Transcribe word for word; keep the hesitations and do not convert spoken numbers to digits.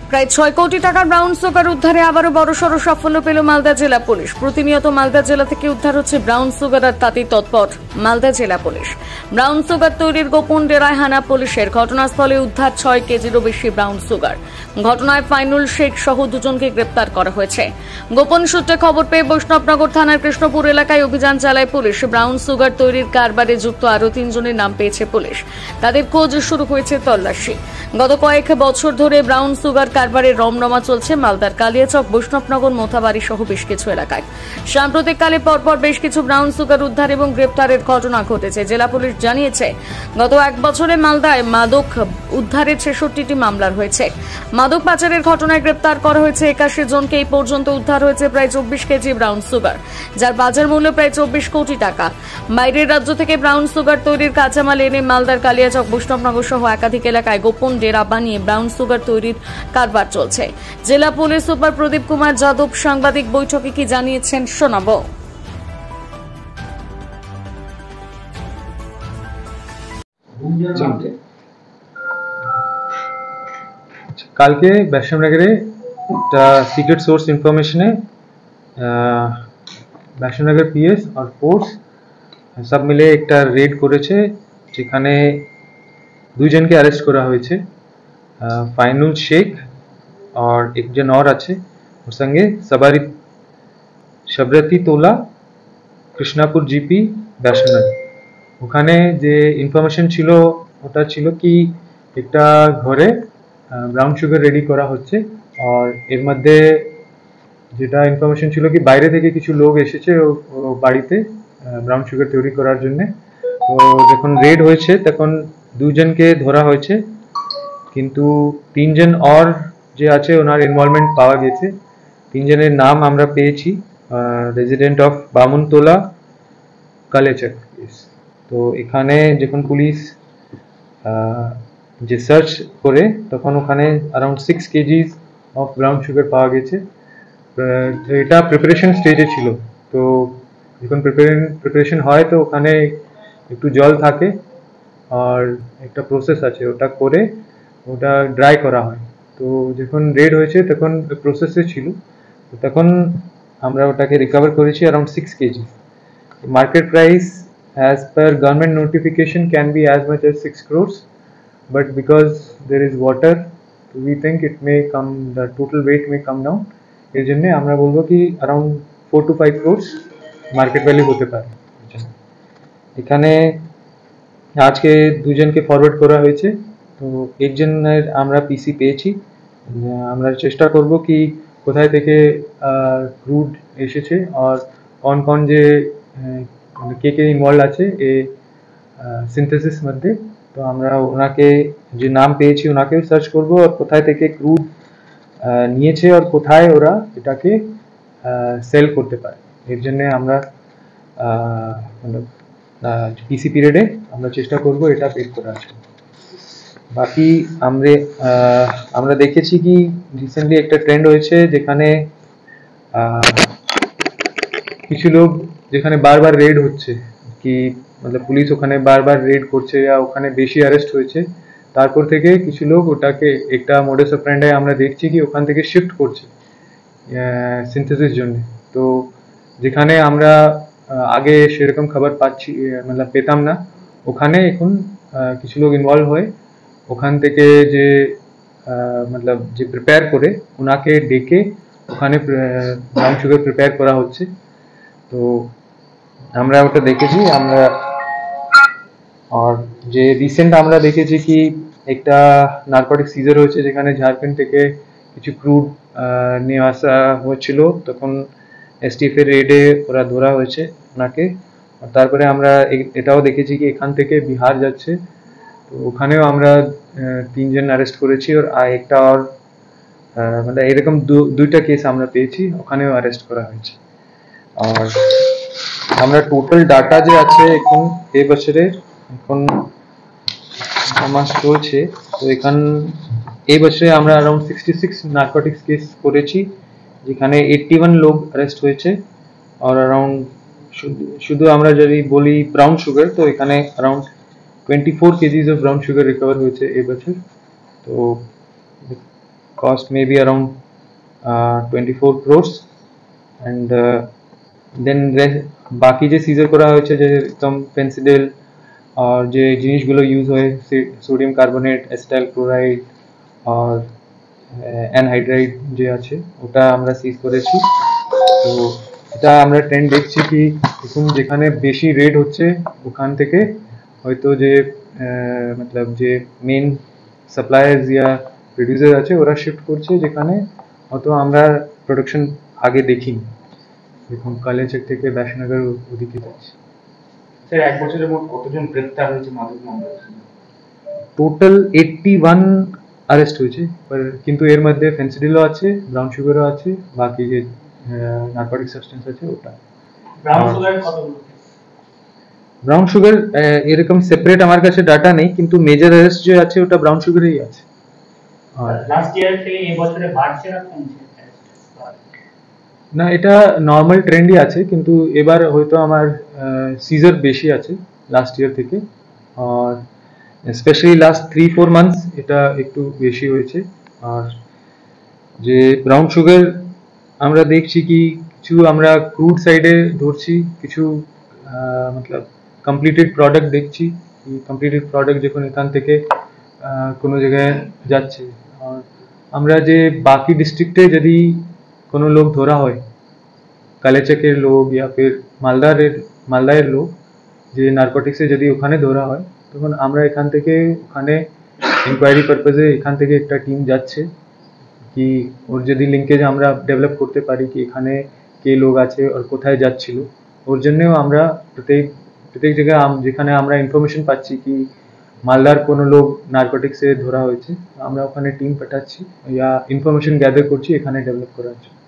প্রায় ছয় কোটি টাকার ব্রাউন সুগার উদ্ধারে আবারও বড়সড় সাফল্য পেল মালদা জেলা পুলিশ। প্রতিনিয়ত মালদা জেলা থেকে উদ্ধার হচ্ছে ব্রাউন সুগার, আর তাতেই তৎপর মালদা জেলা পুলিশ। ব্রাউন সুগার তৈরির গোপন ডেরায় হানা পুলিশের। ঘটনাস্থলে উদ্ধার ছয় কেজিরও বেশি ব্রাউন সুগার। ঘটনায় ফাইনুল শেখ সহ দুজনকে গ্রেপ্তার করা হয়েছে। গোপন সূত্রে খবর পেয়ে বৈষ্ণবনগর থানার কৃষ্ণপুর এলাকায় অভিযান চালায় পুলিশ। ব্রাউন সুগার তৈরির কারবারে যুক্ত আরও তিনজনের নাম পেয়েছে পুলিশ। তাদের খোঁজ শুরু হয়েছে তল্লাশি। গত কয়েক বছর ধরে ব্রাউন সুগার কারবারে রমরমা চলছে মালদার কালিয়াচক, বৈষ্ণবনগর, মোথাবাড়ি সহ বেশ কিছু এলাকায়। সাম্প্রতিককালে পরপর বেশ কিছু ব্রাউন সুগার উদ্ধার এবং গ্রেপ্তারের ঘটনা ঘটেছে। জেলা পুলিশ জানিয়েছে, গত এক বছরে মালদায় মাদক উদ্ধারের ছেষট্টিটি মামলা হয়েছে। মাদক পাচারের ঘটনায় গ্রেপ্তার করা হয়েছে একাশি জনকে। এই পর্যন্ত উদ্ধার হয়েছে প্রায় চব্বিশ কেজি ব্রাউন সুগার, যার বাজার মূল্য প্রায় চব্বিশ কোটি টাকা। বাইরের রাজ্য থেকে ব্রাউন সুগার তৈরির কাঁচামাল এনে মালদার কালিয়াচক, বৈষ্ণবনগর সহ একাধিক এলাকায় গোপন ডেরা বানিয়ে ব্রাউন সুগার তৈরির কারবার চলছে। জেলা পুলিশ সুপার প্রদীপ কুমার যাদব সাংবাদিক বৈঠকে কি জানিয়েছেন শোনাবো। কালকে বৈষ্ণবনগরে একটা সিক্রেট সোর্স ইনফরমেশনে বৈষ্ণবনগর পিএস আর ফোর্স সব মিলে একটা রেড করেছে, যেখানে দুইজনকে অ্যারেস্ট করা হয়েছে। ফাইনুল শেখ আর একজন और আছে, ওর সঙ্গে সবারি শবরতি তোলা, কৃষ্ণাপুর জিপি বৈষ্ণবনগর। ওখানে যে ইনফরমেশন ছিল ওটা ছিল কি একটা ঘরে ব্রাউন সুগার রেডি করা হচ্ছে, আর এর মধ্যে যেটা ইনফরমেশন ছিল কি বাইরে থেকে কিছু লোক এসেছে ও বাড়িতে ব্রাউন সুগার তৈরি করার জন্য। তো যখন রেড হয়েছে তখন দুজনকে ধরা হয়েছে, কিন্তু তিনজন আর যে আছে ওনার ইনভলভমেন্ট পাওয়া গেছে। তিনজনের নাম আমরা পেয়েছি, রেজিডেন্ট অফ বামুনতলা, কালিয়াচক। তো এখানে যখন পুলিশ যে সার্চ করে তখন ওখানে around six kgs of brown sugar পাওয়া গেছে। এটা প্রিপারেশন স্টেজে ছিল। তো যখন প্রিপারেশন হয় তো ওখানে একটু জল থাকে আর একটা প্রসেস আছে, ওটা করে ওটা ড্রাই করা হয়। তো যখন রেড হয়েছে তখন প্রসেসে ছিল, তখন আমরা ওটাকে রিকভার করেছি around six kg. Market price as per government notification can be as much as six crores, but because there is water we think it may come, the total weight may come down. এর জন্য আমরা বলবো কি around four to five crores market value হতে পারে। এখানে আজকে দুজনকে ফরওয়ার্ড করা হয়েছে। তো একজনের আমরা পিসি পেয়েছি। আমরা চেষ্টা করব কি কোথায় থেকে ক্রুড এসেছে আর কোন কোন যে কে কে ইনভলভ আছে এই সিনথেসিস মধ্যে। তো আমরা ওনাকে যে নাম পেয়েছি ওনাকেও সার্চ করব, আর কোথায় থেকে ক্রুড নিয়েছে আর কোথায় ওরা এটাকে সেল করতে পারে। এর জন্য আমরা মানে পিসি পিরিয়ডে আমরা চেষ্টা করব এটা বের করার জন্য। বাকি আমরা আমরা দেখেছি কি রিসেন্টলি একটা ট্রেন্ড হয়েছে, যেখানে কিছু লোক যেখানে বারবার রেড হচ্ছে কি মানে পুলিশ ওখানে বারবার রেড করছে या ওখানে বেশি অ্যারেস্ট হয়েছে, তারপর থেকে কিছু লোক ওটাকে একটা মোডাস অপারেন্ডি আমরা দেখছি কি ওখান থেকে শিফট করছে সিনথেসিস জন্য। তো যেখানে আমরা আগে সেরকম খবর পাচ্ছি মানে পেতাম না, ওখানে এখন কিছু লোক ইনভলভ হয়। ওখান থেকে যে मतलब যে প্রিপেয়ার করে ওনাকে ডেকে ওখানে ব্রাউন সুগার প্রিপেয়ার করা হচ্ছে। তো আমরা ওটা দেখেছি। আমরা আর যে রিসেন্ট আমরা দেখেছি কি একটা নারকোটিক সিজার হয়েছে, যেখানে ঝাড়খণ্ড থেকে কিছু ক্রুড নিয়ে আসা হয়েছিল, তখন এসটিএফ এর রেডে ওরা ধরা হয়েছে ওনাকে। আর তারপরে আমরা এটাও দেখেছি কি এখান থেকে বিহার যাচ্ছে, তো ওখানেও আমরা তিনজন অ্যারেস্ট করেছি। আর একটা আর মানে এরকম দুইটা কেস আমরা পেয়েছি, ওখানেও অ্যারেস্ট করা হয়েছে। আর আমরা টোটাল ডাটা যে আছে এখন এই বছরের এখন আমার চলছে, তো এখান এই বছরে আমরা around sixty six narcotics case করেছি, যেখানে এইট্টি ওয়ান লোক অ্যারেস্ট হয়েছে। আর অ্যারাউন্ড শুধু আমরা যদি বলি ব্রাউন সুগার, তো এখানে around twenty four kgs of brown sugar recover হয়েছে এই বছর। তো cost maybe around uh, twenty-four crores and uh, then বাকি যে সিজার করা হয়েছে যে একদম পেন্সিডেল আর যে জিনিসগুলো ইউজ হয় সোডিয়াম কার্বনেট অ্যাসিটাইল ক্লোরাইড আর অ্যানহাইড্রাইড যে আছে ওটা আমরা সিজ করেছি। তো এটা আমরা ট্রেন্ড দেখছি কি এখন যেখানে বেশি রেট হচ্ছে ওখান থেকে হয়তো যে মতলব যে মেন সাপ্লায়ার্স ইয়া প্রডিউসার আছে ওরা শিফট করছে যেখানে হয়তো আমরা প্রোডাকশন আগে দেখিনি, দেখুন কালেচক থেকে ব্যাসনগর ওদিকে যাচ্ছে। স্যার এক বছরের মোট কতজন গ্রেফতার হয়েছে মাদক মামলায়? টোটাল eighty-one অ্যারেস্ট হয়েছে, কিন্তু এর মধ্যে ফেন্সিডিলও আছে, ব্রাউন সুগারও আছে, বাকি যে নার্কোটিক সাবস্টেন্স আছে ওটা। ব্রাউন সুগার কত? ব্রাউন সুগার এরকম সেপারেট আমার কাছে ডাটা নেই, কিন্তু মেজর অ্যারেস্ট যে আছে ওটা ব্রাউন সুগারই আছে। আর লাস্ট ইয়ার থেকে এই বছরে বাড়ছে না কমছে? না, এটা নর্মাল ট্রেন্ডই আছে, কিন্তু এবার হয়তো আমার সিজার বেশি আছে লাস্ট ইয়ার থেকে, আর specially last three four months এটা একটু বেশি হয়েছে। আর যে ব্রাউন সুগার আমরা দেখছি কি কিছু আমরা ক্রুড সাইডে ধরছি, কিছু মতলব কমপ্লিটেড প্রোডাক্ট দেখছি, কমপ্লিটেড প্রোডাক্ট যখন এখান থেকে কোনো জায়গায় যাচ্ছে। আর আমরা যে বাকি ডিস্ট্রিক্টে যদি কোনো লোক ধরা হয়, কালেচকের লোক या फिर মালদারের মালদায়ের লোক যে নার্কোটিক্সে যদি ওখানে ধরা হয়, তখন আমরা এখান থেকে ওখানে ইনকোয়ারি পারপাসে এখান থেকে একটা টিম যাচ্ছে কি ওর যদি লিঙ্কেজ আমরা ডেভেলপ করতে পারি কি এখানে কে লোক আছে আর কোথায় যাচ্ছিল, ওর জন্যও আমরা প্রত্যেক প্রত্যেক জায়গায় যেখানে আমরা ইনফরমেশন পাচ্ছি কি মালদার কোনো লোক নার্কোটিক্সে ধরা হয়েছে, আমরা ওখানে টিম পাঠাচ্ছি ইয়া ইনফরমেশন গ্যাদার করছি এখানে ডেভেলপ করার জন্য।